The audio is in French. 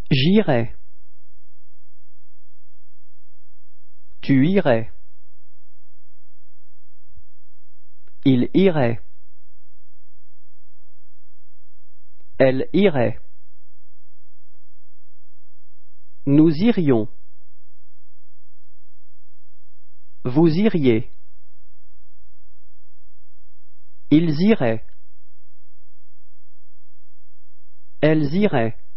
J'irai. Tu irais. Il irait. Elle irait. Nous irions. Vous iriez. Ils iraient. Elles iraient.